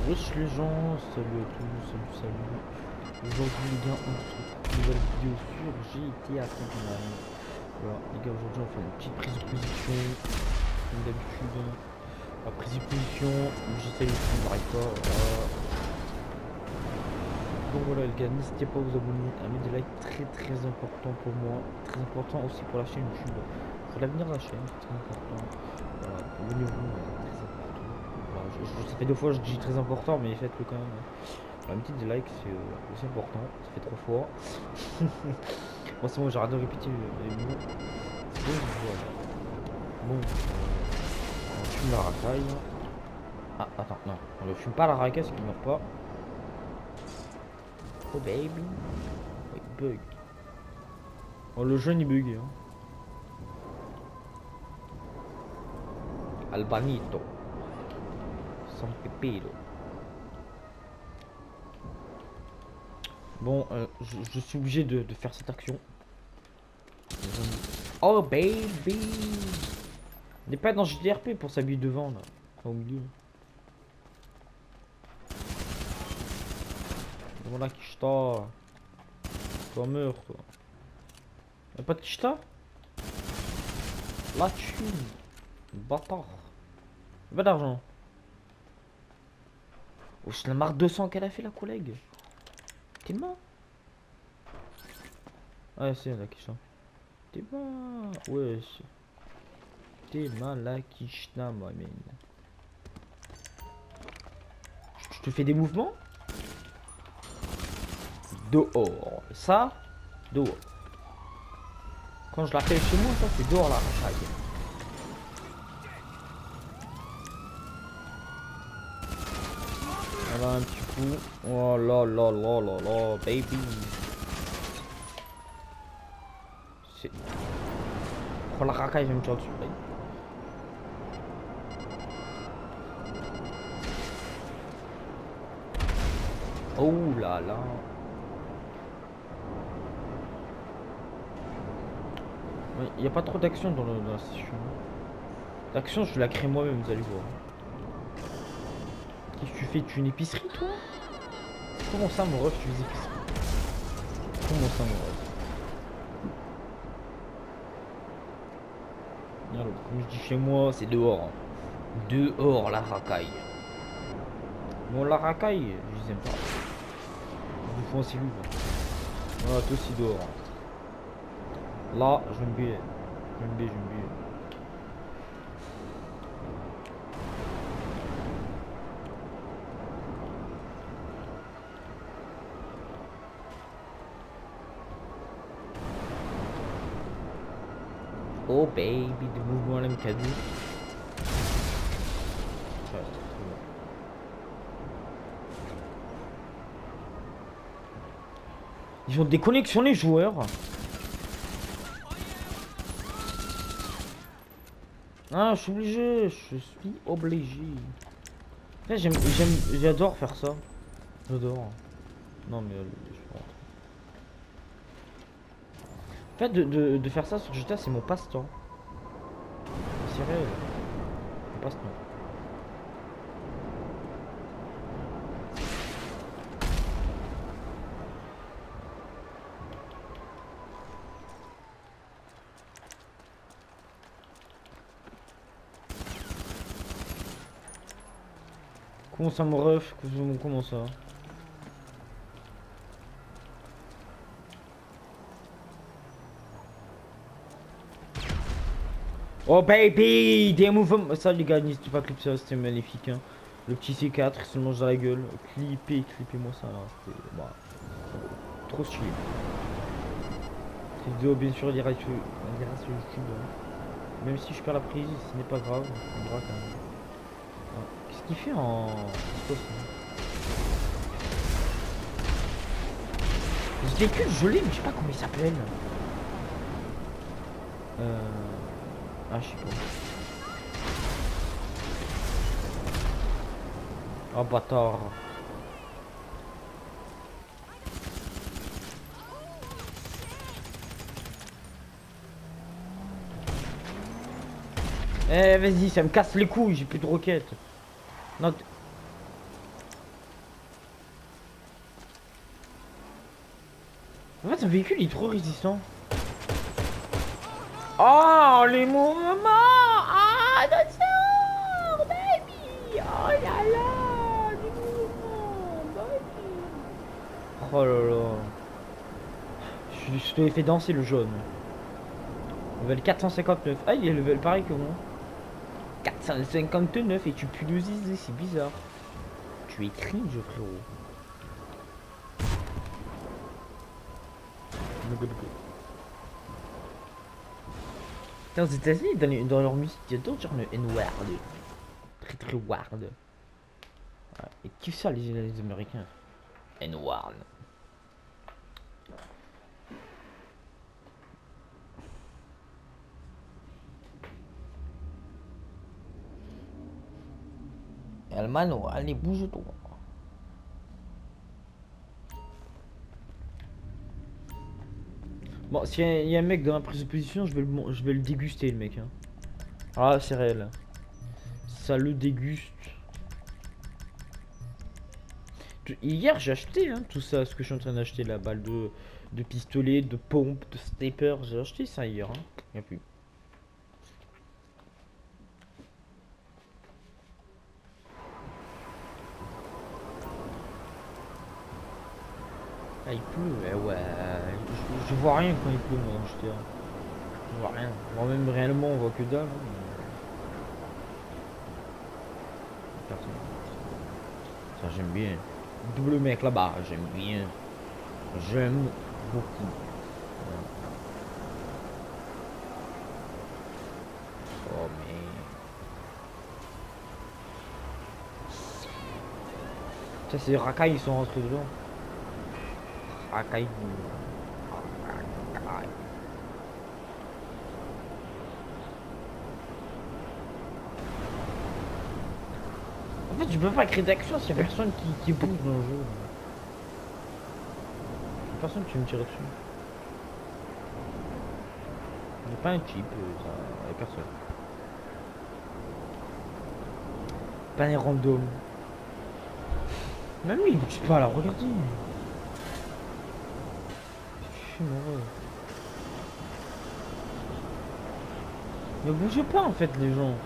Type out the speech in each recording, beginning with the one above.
Wesh les gens, salut à tous, salut. Aujourd'hui les gars, on se retrouve pour une nouvelle vidéo sur GTA Online. Voilà, les gars, aujourd'hui on fait une petite prise de position, comme d'habitude. La prise de position, j'essaie de n'arrive pas, voilà. Donc voilà les gars, n'hésitez pas à vous abonner, à mettre des likes, très important pour moi, très important aussi pour la chaîne YouTube, pour l'avenir de la chaîne, c'est très important. Voilà, abonnez-vous, très important. Voilà, ça fait 2 fois que je dis très important, mais faites-le quand même. Un petit like, c'est aussi important, ça fait 3 fois. Moi c'est bon, j'arrête de répéter les mots. Donc voilà. Bon, on fume la racaille. Ah, attends, non, on ne fume pas la racaille, parce qu'il meurt pas. Oh baby. Oh, il bug. Oh, le jeune il bug. Hein. Albanito. San Pepero. Bon, je suis obligé de faire cette action. Oh baby. On n'est pas dans JDRP pour s'habiller devant là. Pas oublié. Voilà Kishta. Toi meurs toi. Y'a pas de Kishta? La thune. Bâtard. Y'a pas d'argent. Oh, c'est la marque 200 qu'elle a fait la collègue. T'es mort? Ouais c'est la Kishta. T'es mort. Ouais. T'es mal la Kishta moi mine. Je te fais des mouvements? Dehors. Ça, dehors. Quand je la fais chez moi, ça c'est dehors la racaille. Voilà un petit coup. Oh là là là là là, baby. C'est. Oh la racaille, je vais me tirer dessus. Oh là là. Il n'y a pas trop d'action dans la session. L'action, je la crée moi-même, vous allez voir. Qu'est-ce que tu fais? Tu es une épicerie, toi? Comment ça, mon ref, tu fais épicerie? Comment ça, mon ref? Alors, comme je dis chez moi, c'est dehors. Dehors, la racaille. Bon, la racaille, je les aime pas. Je vous fais en cellule. Voilà, toi aussi dehors. Là, je vais me buer. Je vais me buer. Oh baby, de mouvement à l'MK2. Ils ont des connexions les joueurs. Ah, je suis obligé. J'adore faire ça. J'adore. Non mais en fait de faire ça sur GTA c'est mon passe-temps. C'est réel. Mon passe-temps. Comment ça mon ref? Comment ça? Oh baby! Des mouvements. Ça les gars, n'hésitez pas à clipper ça, c'était magnifique hein. Le petit C4 il se le mange dans la gueule. Clippez-moi ça là. Bah, trop stylé. Cette vidéo bien sûr on ira sur YouTube. Hein. Même si je perds la prise, ce n'est pas grave. On verra quand même. Qu'est-ce qu'il fait en. Ce véhicule je l'ai mais je sais pas comment il s'appelle. Ah je sais pas. Oh bâtard. Eh vas-y ça me casse les couilles, j'ai plus de roquettes. Non. En fait, un véhicule il est trop résistant. Oh, les mouvements! Ah, attention, baby! Oh là là, les mouvements, baby! Oh là là. Je te l'ai fait danser le jaune. Level 459. Ah, il est level pareil que moi. 459 et tu pues le zizi, c'est bizarre. Tu es cringe, frérot. Putain, aux États-Unis, dans leur musique, il y a d'autres genres de N-word. Très très ward. Ouais, et qui ça les Américains? N-word. Almano, allez, bouge-toi. Bon, s'il y a un mec dans la prise de position, je vais le déguster, le mec. Hein. Ah, c'est réel. Ça le déguste. Hier, j'ai acheté hein, tout ça, ce que je suis en train d'acheter, la balle de pistolet, de pompe, de sniper. J'ai acheté ça hier. Hein. Il n'y a plus. Ah, il pleut, ouais. Je vois rien quand il pleut, moi, dans GTA. Je vois rien. Moi, même réellement, on voit que dalle. Hein, personne. Ça, j'aime bien. Double mec là-bas, j'aime bien. J'aime beaucoup. Ouais. Oh, mais. Ça, c'est Rakai, ils sont rentrés dedans. Rakai. En fait, je peux pas créer d'action s'il y a personne qui bouge dans le jeu. Personne qui me tire dessus. Il n'y a pas un chip, ça, il y a personne. Pas un random. Même lui, il bouge pas là, regardez. Je suis mauvais. Ne bougez pas en fait les gens.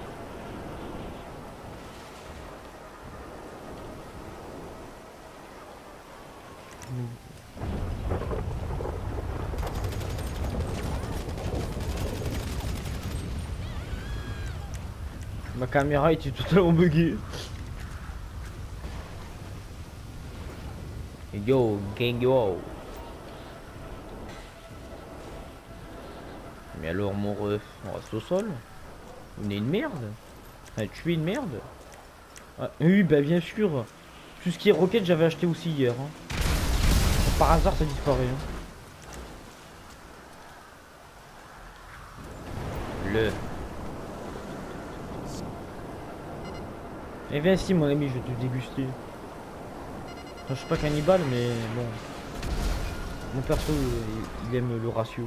Ma caméra était totalement buggée. Yo, gang yo. Mais alors mon ref, on reste au sol. On est une merde. Ah, tu es une merde. Ah, oui, bah bien sûr. Tout ce qui est roquette, j'avais acheté aussi hier. Hein. Par hasard, ça disparaît. Hein. Le. Eh viens ici, mon ami, je vais te déguster. Enfin, je suis pas cannibale, mais bon. Mon perso, il aime le ratio.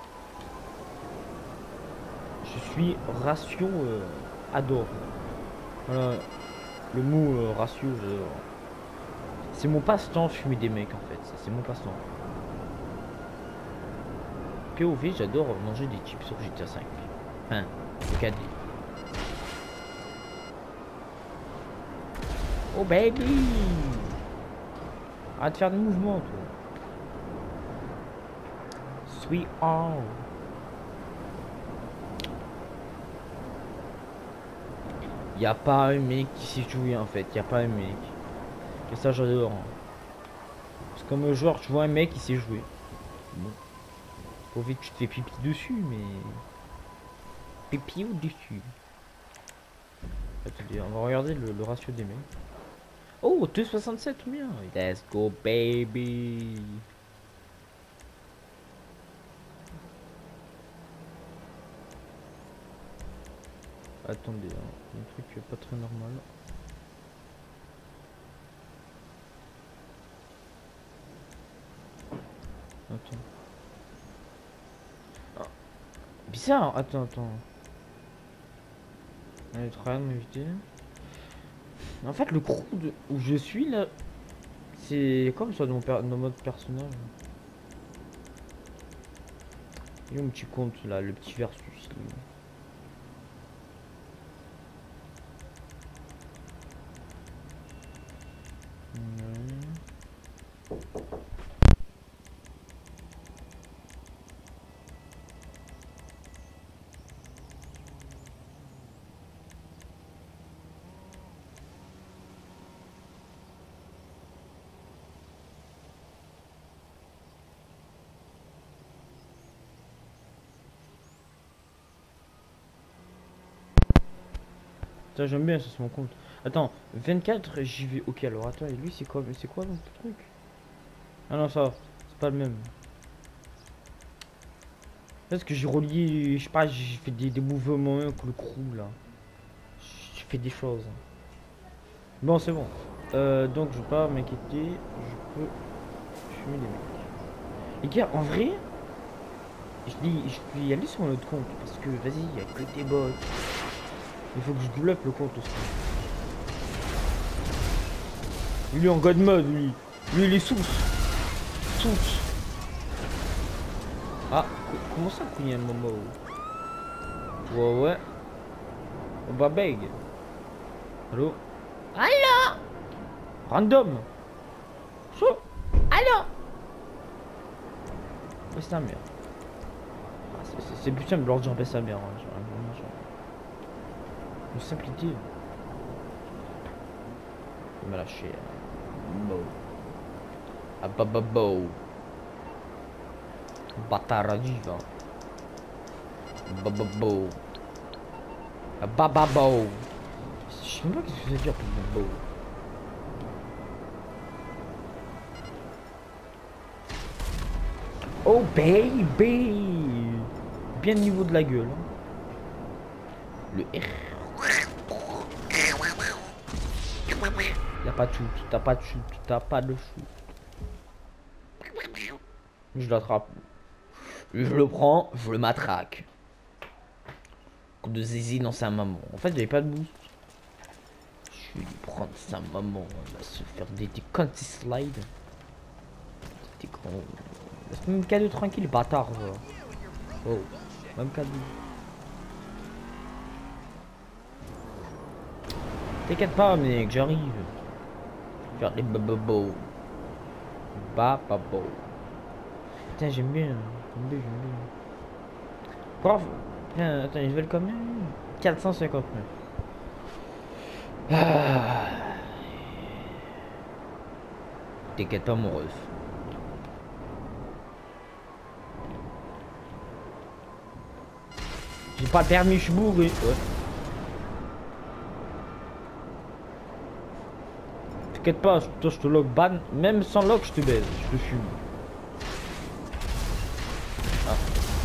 Je suis ratio adore. Voilà. Le mot ratio, c'est mon passe-temps, fumer des mecs en fait. C'est mon passe-temps. POV, j'adore manger des chips sur GTA 5. Enfin, le KD. Oh baby! Arrête de faire des mouvements, toi. Sweet all. Y a pas un mec qui sait jouer en fait. Y a pas un mec. Et ça, j'adore. Hein. Parce que comme joueur, tu vois un mec qui sait jouer. Bon. Faut vite que tu te fais pipi dessus, mais. Pipi ou dessus? Attendez, on va regarder le ratio des mecs. Oh, 2,67 ou bien. Let's go, baby. Attendez, hein. Un truc pas très normal. Attends. Ah. Bizarre, attends. Allez, travail m'inviter. En fait, le crew où je suis là, c'est comme ça dans, dans mode personnage. Et mon petit compte là, le petit versus. Ça j'aime bien, ça c'est mon compte. Attends, 24 j'y vais. Ok alors attends, et lui c'est quoi le truc? Ah non ça, c'est pas le même. Parce que j'ai relié, je sais pas, j'ai fait des mouvements avec le crew là. J'ai fait des choses. Bon c'est bon. Donc je vais pas m'inquiéter, je peux fumer les mecs. Les gars, en vrai, je vais y aller sur un autre compte parce que vas-y, il y a que des bots. Il faut que je développe le compte aussi. Lui en god mode, lui. Lui il est sous. Ah, comment ça qu'il y a un moment ouais. On va beg. Allô? Allô? Random. Chaud. Allô? Baisse ta mère. Ah, c'est plus simple de leur dire baisse ta mère. Hein. Une simplicité. Je vais me lâcher. Bo. Ah bo. Bâtard viva. Bo. Bababo. Je sais même pas ce que ça veut dire pour Bobo. Oh baby. Bien au niveau de la gueule. Le R. Y'a pas de shoot, t'as pas de shoot. Je l'attrape. Je le prends, je le matraque. Coup de zizi dans sa maman. En fait, j'avais pas de boost. Je vais lui prendre sa maman. On va se faire des conti slides. Des grands. Laisse même cadeau tranquille, bâtard. Oh, même cadeau. T'inquiète pas, mec, j'arrive. Faire des bababo. Bababo. Putain, j'aime bien. Prof. Attends, je vais le quand même. 459. Ah. T'inquiète pas, mon ref. J'ai pas le permis, je suis bourré. Ouais. T'inquiète pas, toi je te log ban. Même sans log, je te baise. Je te fume. Ah.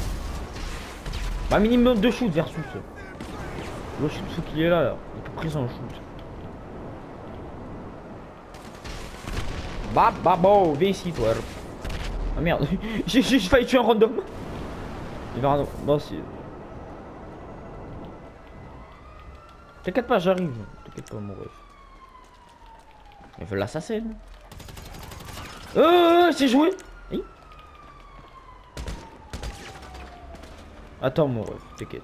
Bah, minimum de shoot versus. Le shoot qu'il est là. Il peut prendre en shoot. Bah, bon, viens ici, toi. Ah merde, j'ai failli tuer un random. Il va random. Bon, si. T'inquiète pas, j'arrive. T'inquiète pas, mon ref. Il veut l'assassin. C'est joué. Oui. Attends, mon ref, t'inquiète.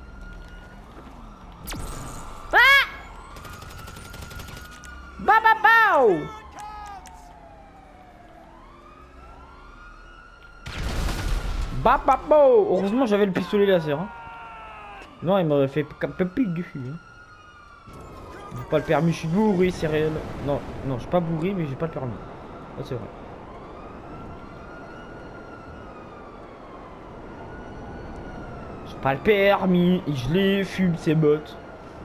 Ah! Bababao! Bababo! Heureusement, j'avais le pistolet laser. Hein. Non, il m'aurait fait un peu pile du cul. Hein. J'ai pas le permis, je suis bourré, c'est réel. Non, je suis pas bourré, mais j'ai pas le permis. Ah, c'est vrai. J'ai pas le permis, et je les fume, ces bottes.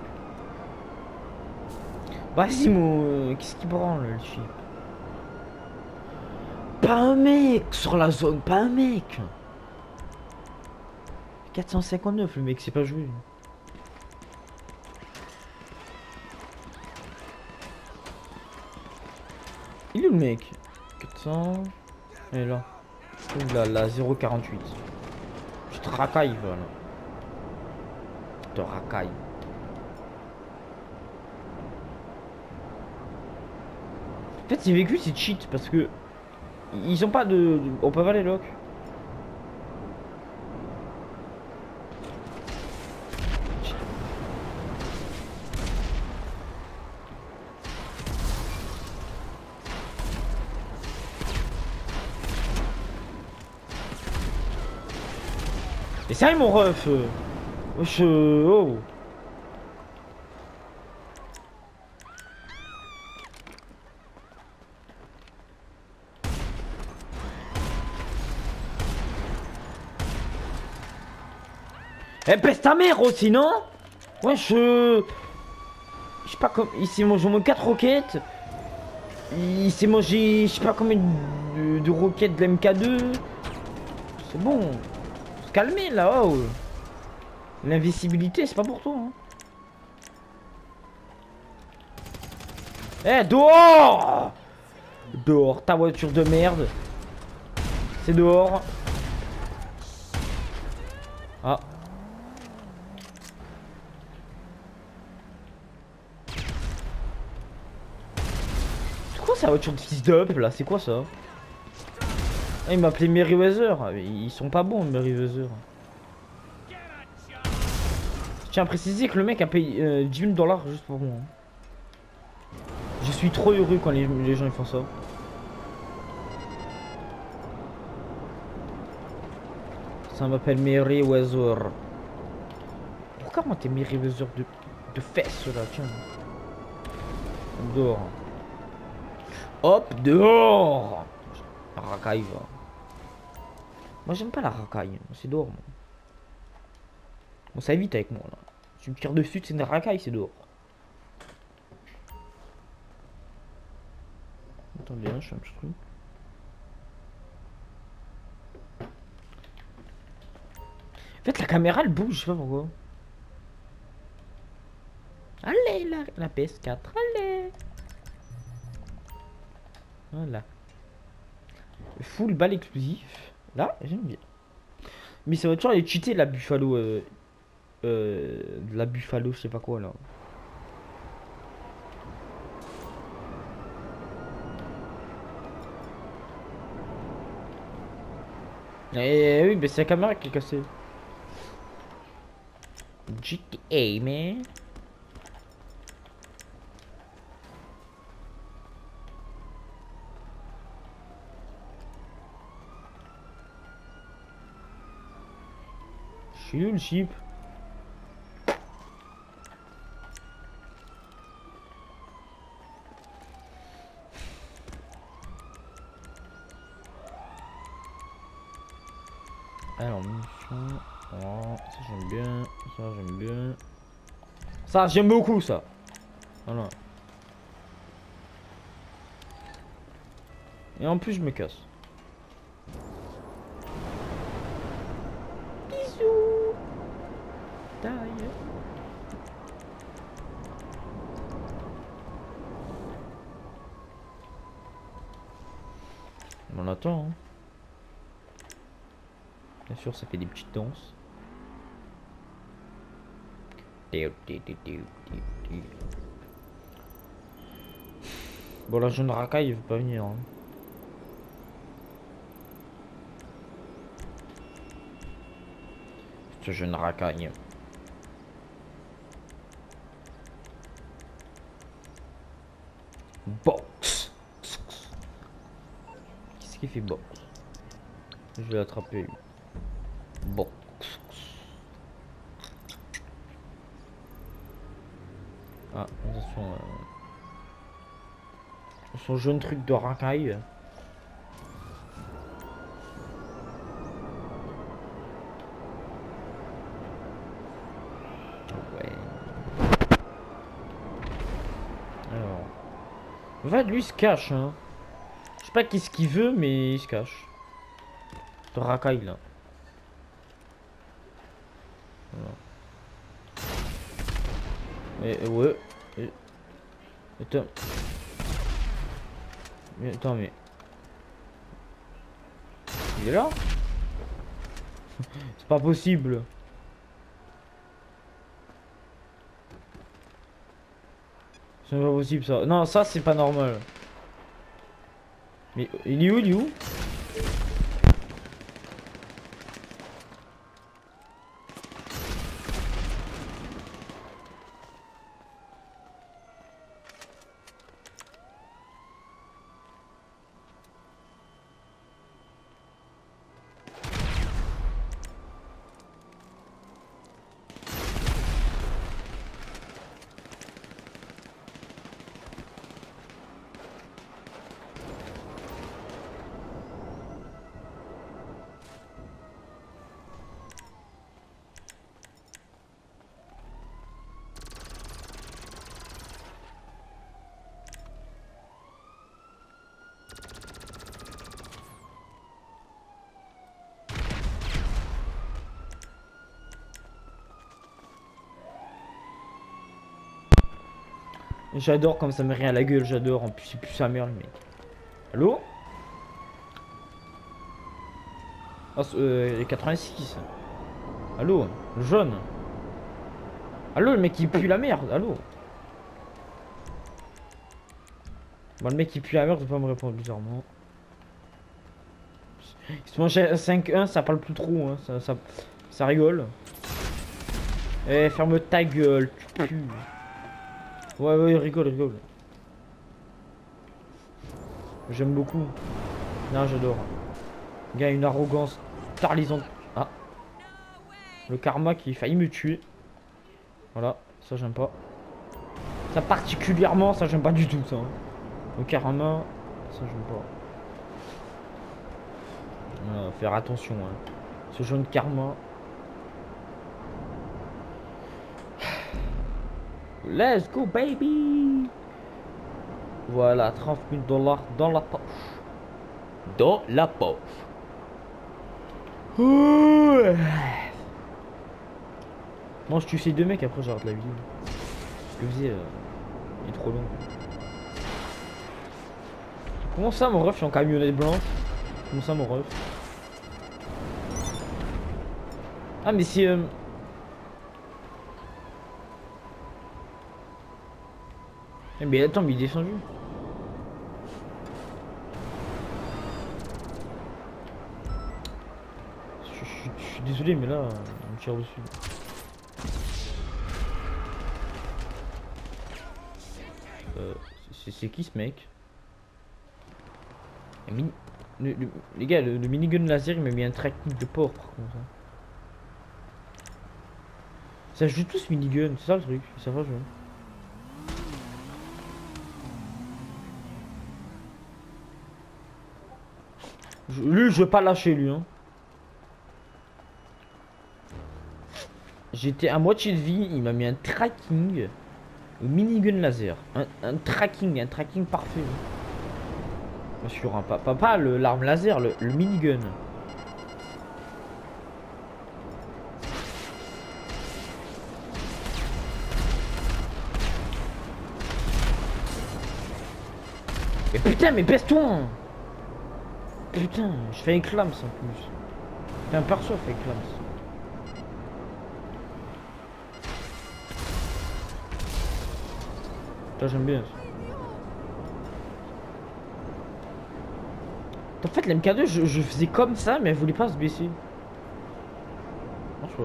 Vas-y, mon. Qu'est-ce qui branle, le chip? Pas un mec sur la zone, pas un mec. 459, le mec, c'est pas joué. Il est où le mec? 400. Il est là. La 048. Je te racaille, voilà. Je te racaille. En fait, ces véhicules, c'est cheat parce que. Ils ont pas de. On peut pas les lock. Et ça, mon ref. Wesh, oh. Eh, pèse ta mère aussi, non? Wesh, je sais pas comme. Il s'est mangé au moins 4 roquettes. Il s'est mangé, je sais pas combien de roquettes de l'MK2. C'est bon. Faut se calmer là, oh. L'invisibilité, c'est pas pour toi. Hein. Eh, dehors! Dehors, ta voiture de merde. C'est dehors. Ah. C'est quoi sa voiture de fils d'up là? C'est quoi ça? Ah, il m'a appelé Merryweather. Ah, mais ils sont pas bons, Merryweather. Je tiens à préciser que le mec a payé 10 000 $ juste pour moi. Je suis trop heureux quand les gens ils font ça. Ça m'appelle Merryweather. Pourquoi moi t'es Merryweather de fesses là? Tiens. Dehors. Hop, dehors! La racaille va. Moi j'aime pas la racaille. C'est dehors moi. Bon ça évite avec moi là. Tu me tires dessus, c'est une racaille, c'est dehors. Attendez, hein, je fais un petit truc. En fait, la caméra elle bouge, je sais pas pourquoi. Allez, la PS4, allez. Voilà. Full balle explosif. Là, j'aime bien. Mais ça va toujours aller cheater la Buffalo. La Buffalo, je sais pas quoi là. Eh oui, mais c'est la caméra qui est cassée. GTA, man. Je suis où le chip? Alors, mission. Oh, ça j'aime bien. Ça j'aime bien. Ça j'aime beaucoup ça. Voilà. Et en plus je me casse. Bisous. Taille. On attend. Hein. Bien sûr, ça fait des petites danses. Bon, la jeune racaille, il veut pas venir. Hein. Ce jeune racaille. Box. Qu'est-ce qu'il fait box? Je vais l'attraper. Box. Ah, attention. Son jeune truc de racaille. Ouais. Alors. En fait, lui il se cache, hein. Je sais pas qu'est-ce qu'il veut, mais il se cache. De racaille là. Voilà. Et ouais. Attends. Mais attends, mais. Il est là? C'est pas possible. C'est pas possible ça. Non, ça c'est pas normal. Mais il est où? Il est où? J'adore comme ça me rit à la gueule, j'adore. En plus, c'est plus sa mère, le mec. Allô? Oh, 86. Allô? Le jaune. Allô, le mec qui pue la merde. Allô? Bon, le mec qui pue la merde, il peut pas me répondre bizarrement. Il se mange à 5-1, ça parle plus trop, hein. Ça rigole. Eh, ferme ta gueule, tu pues. Ouais, ouais, rigole, rigole. J'aime beaucoup. Non, j'adore. Il y a une arrogance paralysante. Ah. Le karma qui a failli me tuer. Voilà, ça j'aime pas. Ça particulièrement, ça j'aime pas du tout ça. Hein. Le karma, ça j'aime pas. Voilà, faire attention. Hein. Ce jaune karma. Let's go baby. Voilà, 30 000 dollars dans la poche. Dans la poche. Moi je tue ces deux mecs, après j'arrête la vidéo. Ce que vous faisiez, il est trop long. Comment ça mon ref, je suis en camionnette blanche? Comment ça mon ref? Ah mais c'est... Mais attends, mais il est descendu. Je suis désolé, mais là, on me tire dessus. C'est qui ce mec? Les gars, le minigun laser, il m'a mis un tracking de porc par contre. Ça joue tous minigun, c'est ça le truc, ça va jouer. Lui, je vais pas lâcher lui. Hein. J'étais à moitié de vie, il m'a mis un tracking. Minigun laser. Un tracking parfait. Bien sûr, hein, pas l'arme laser, le minigun. Mais putain, mais baisse-toi! Putain, je fais éclams en plus. T'es un perso, fait éclams. Là, j'aime bien ça. En fait, l'MK2, je faisais comme ça, mais elle voulait pas se baisser. Non, je vois.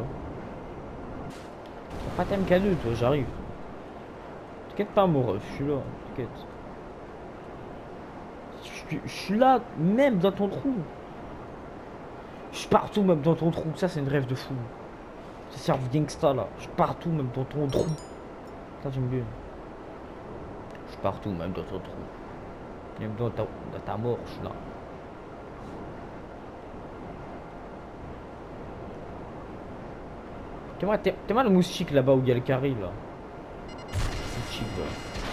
Pas ta MK2, toi, j'arrive. T'inquiète pas, mon ref, je suis là, t'inquiète. Je suis là, même dans ton trou. Je suis partout, même dans ton trou. Ça, c'est une rêve de fou. Ça sert de gangsta, là. Je suis partout, même dans ton trou. Ça, j'aime bien. Je suis partout, même dans ton trou. Même dans ta mort, je suis là. T'es mal le moustique là-bas où il y a le carré là. Moustique là.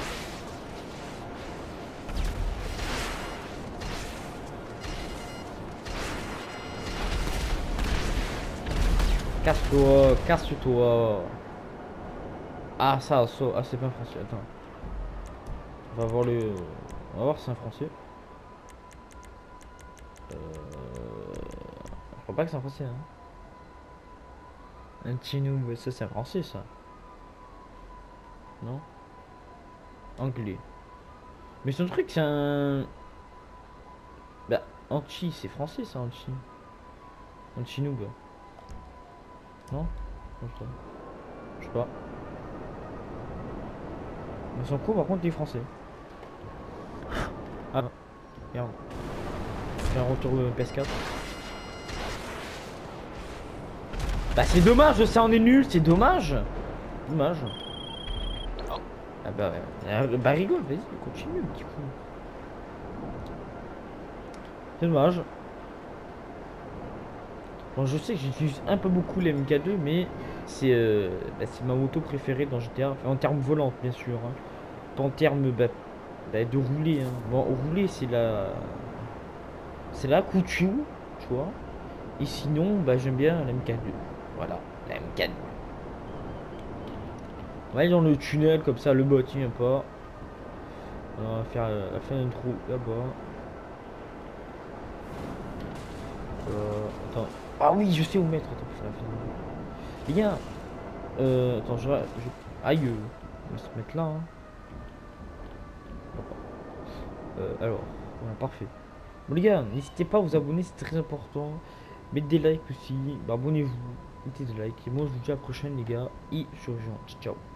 Casse-toi, casse-toi. Ah ça, ah c'est pas un français, attends. On va voir le... On va voir si c'est un français. Je crois pas que c'est un français hein. Un petit noob, ça c'est un français ça. Non? Anglais. Mais son truc c'est un... Bah, anti, c'est français ça, anti. Anti noob. Non? Je sais pas. Mais son coup par contre il est français. Ah, regarde. J'ai un retour de PS4. Bah c'est dommage, ça en est nul, c'est dommage. Dommage. Ah bah ouais. Bah rigole, vas-y, continue petit coup. C'est dommage. Bon je sais que j'utilise un peu beaucoup les MK2 mais c'est ma moto préférée dans GTA. Enfin, en termes volantes bien sûr. Hein. Pas en termes de rouler. Hein. Bon rouler c'est la couture, tu vois. Et sinon bah j'aime bien la MK2. Voilà, la M4. On va aller dans le tunnel comme ça, le bot il vient pas. On va faire la fin d'un trou là-bas. Attends. Ah oui, je sais où mettre. Attends, pour faire la fin d'un trou. Les gars, attends, aïe, on va se mettre là. Hein. Alors, voilà, parfait. Bon, les gars, n'hésitez pas à vous abonner, c'est très important. Mettez des likes aussi. Bah, abonnez-vous, mettez des likes. Et moi, je vous dis à la prochaine, les gars. Et sur Ciao.